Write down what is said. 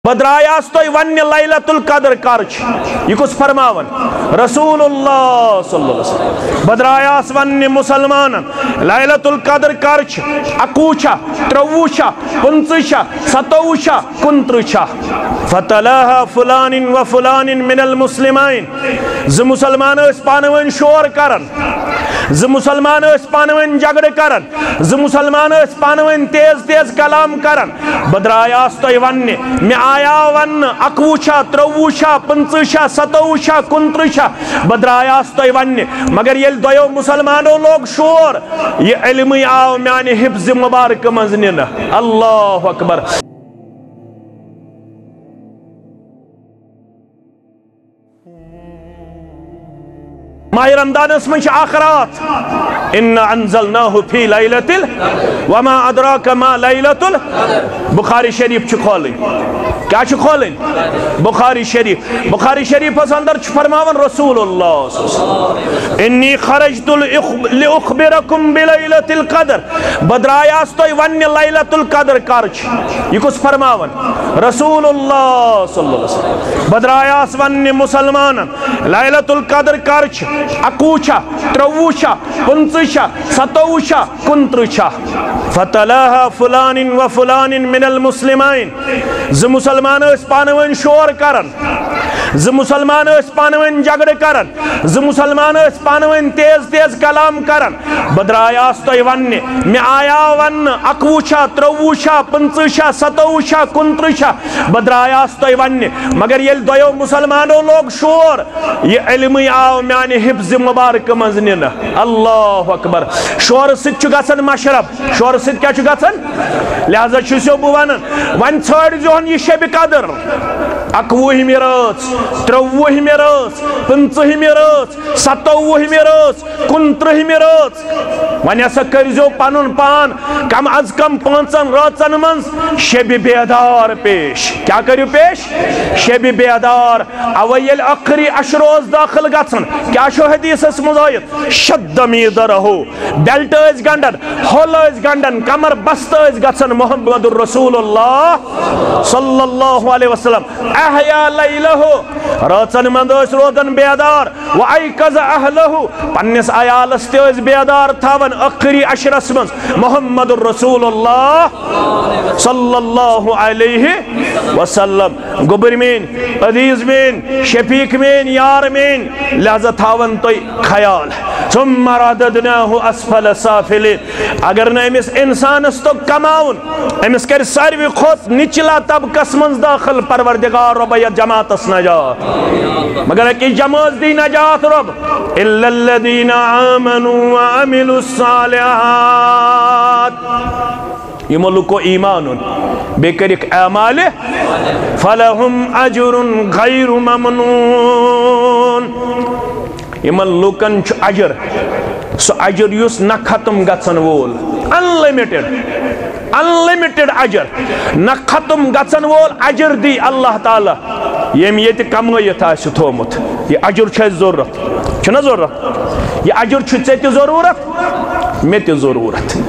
بدرایاس تو ون لیلۃ القدر کرچ یہ کس فرماون رسول اللہ صلی اللہ علیہ وسلم بدرایاس ون مسلمان لیلۃ القدر کرچ اکوچا ترووچا پنچشا ستوچا کنترچا فتلاها فلان و فلان من المسلمین ز مسلمان اس پانوین شور کرن ز مسلمان اس پانوین جگڑ کرن ز مسلمان اس پانوین تیز تیز کلام کرن بدرایاس تو ون میں آیا ون اکوچا ترووچا پنچشا ستوچا کنترچا بدرایاس تو ون مگر یل دویو مسلمانوں لوگ شور یہ علم آو میانی حفظ مبارک مزنن اللہ اکبر. ماہ رمضان اس منچ آخرات اِنَّا انزلناه فی لیلۃ وما ادراک ما لیلۃ بخاری شریف چھ کھولیں کیا چھ کھولیں بخاری شریف اس اندر چھ فرماون رسول اللہ انی خرجت لأخبرکم بلیلۃ القدر بدرایاس تو ون لیلۃ القدر کرچ یہ کس فرماون رسول اللہ صلی اللہ علیہ وسلم بدرایاس ون مسلمان لیلۃ القدر کرچ اکوچا ترووچا پنچشا ستوچا کنترچا فتلاها فلان و فلان من المسلمین ز مسلمان اس پانوین شور کرن ز مسلمان اس پانوین جگڑ کرن ز مسلمان اس پانوین تیز تیز کلام کرن بدرایاس تو ون میں آیا ون اکوچا ترووچا پنچشا ستوچا کنترچا بدرایاس تو ون مگر یل دویو مسلمانوں لوگ شور یہ علم آو میانی حفظ مبارک مزنن اللہ اکبر. شور ست چھ گژھن مشرب شور ست کیا چھ گژھن لہذا چھسو بہ ونان ون ژھٲڑ زہون یہ شب قدر اکوہمہِ رٲژ ترووہمہِ رٲژ پنژہمہِ رٲژ ستووہمہِ رٲژ کنترہمہِ رٲژ ون ہسا کرزو پنن پان کم از کم 5 رٲژن منز شب بیدار پیش کیا کریو پیش شب بیدار او یل اخری اشروز داخل گژھن کیا شو حدیث اس مزایت شد میدرہو بیلٹ اس گنڈن ہول اس گنڈن کمر بست اس گژھن محمد رسول اللہ صلی اللہ علیہ وسلم احیا لیلہو رٲژن منٛز ٲسۍ روزان بیدار و ایقظ اہلہو پننس عیالس تہِ ٲسۍ بیدار تھاون ٲخری عشرس منٛز محمد رسول اللہ صلی اللہ علیہ وسلم. گوبر مین عزیز مین شفیق مین یار مین لہذا تھاون تُہۍ خیال ثم رددناه اسفل سافلین اگر نہ امس انسانس تو کماون امس کر ساروی کھوت نچلا طبقس منز داخل پروردگار رب یا جماعتس نجات مگر اکی جماعت دی نجات رب الا الذین آمنوا وعملوا الصالحات یہ ملک و ایمان بے کرک اعمال فلہم اجر غیر ممنون یمن لوکن چھ اجر سو اجر یس نہ ختم گژھن وول انلمیٹڈ اجر نہ ختم گژھن وول اجر دی اللہ تعالی یم یت کمائیت آسہ تھومت یہ اجر چھ ضرورت چھنا ضرورت یہ اجر چھ ژے تہ ضرورت مے تہ ضرورت